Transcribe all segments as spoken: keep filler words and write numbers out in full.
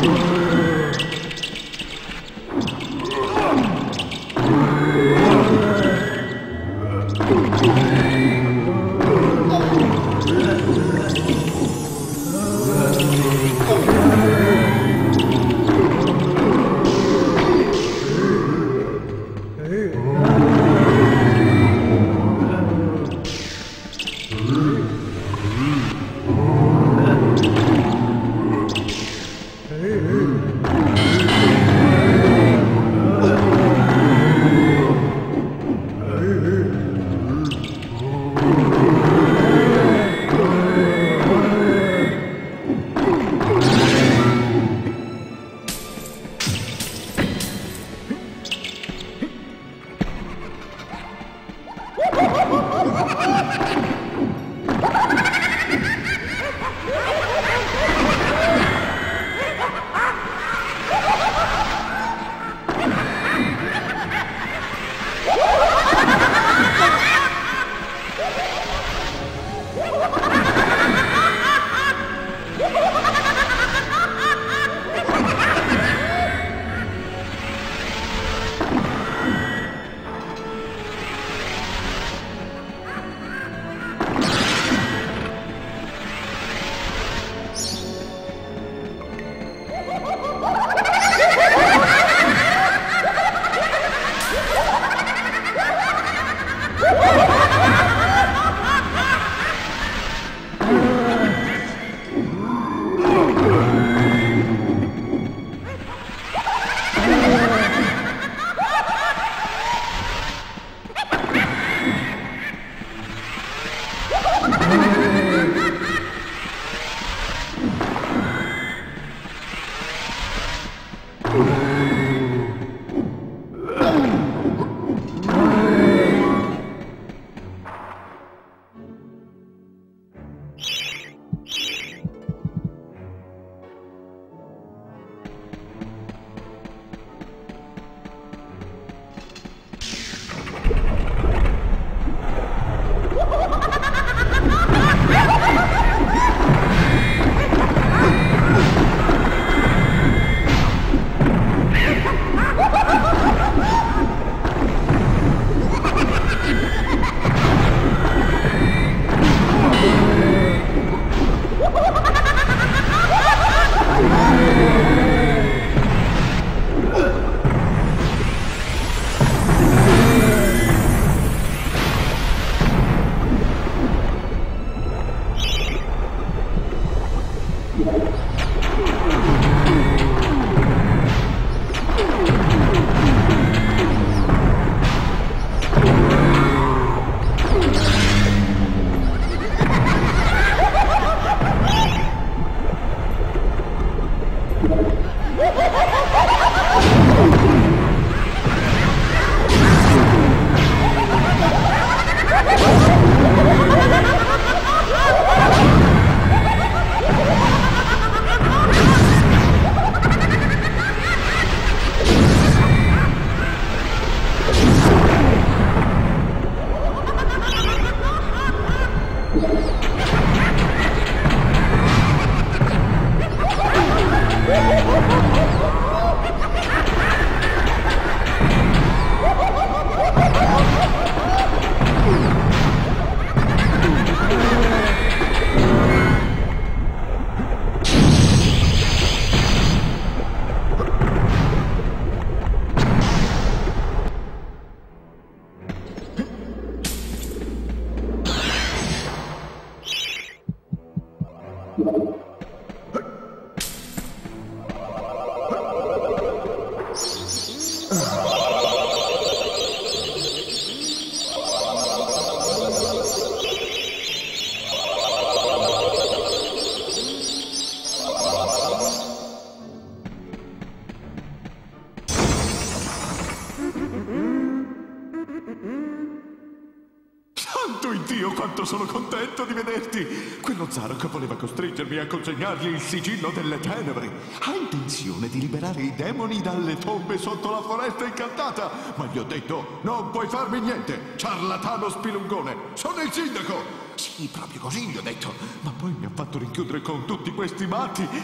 Dio, quanto sono contento di vederti! Quello Zarok voleva costringermi a consegnargli il sigillo delle tenebre. Ha intenzione di liberare i demoni dalle tombe sotto la foresta incantata. Ma gli ho detto, non puoi farmi niente, ciarlatano spilungone. Sono il sindaco! Sì, proprio così gli ho detto. Ma poi mi ha fatto rinchiudere con tutti questi matti.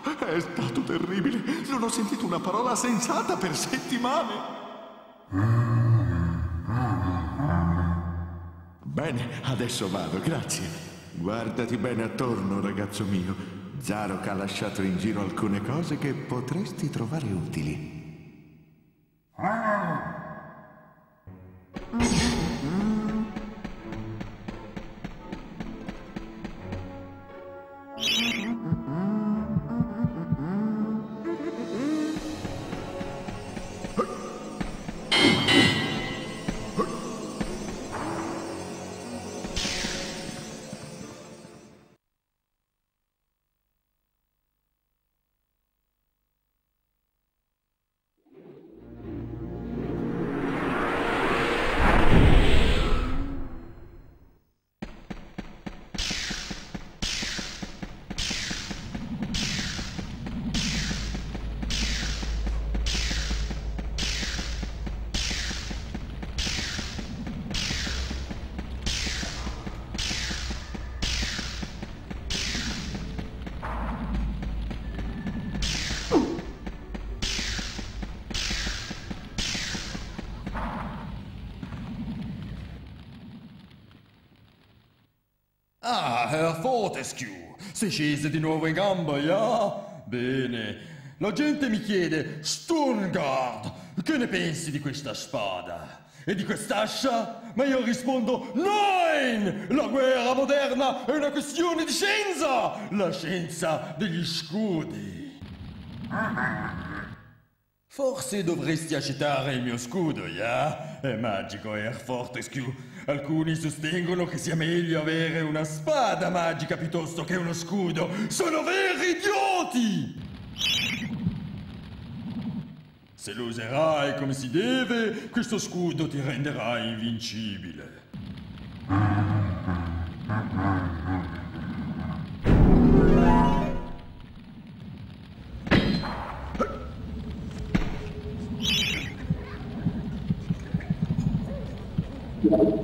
È stato terribile. Non ho sentito una parola sensata per settimane. Bene, adesso vado, grazie. Guardati bene attorno, ragazzo mio. Zarok ha lasciato in giro alcune cose che potresti trovare utili. Ah, Herr Fortescue, sei scese di nuovo in gamba, ja? Bene. La gente mi chiede, Sturmgard, che ne pensi di questa spada? E di quest'ascia? Ma io rispondo, nein! La guerra moderna è una questione di scienza! La scienza degli scudi. Forse dovresti accettare il mio scudo, ja? È magico, Herr Fortescue. Alcuni sostengono che sia meglio avere una spada magica piuttosto che uno scudo. Sono veri idioti! Se lo userai come si deve, questo scudo ti renderà invincibile. Yeah.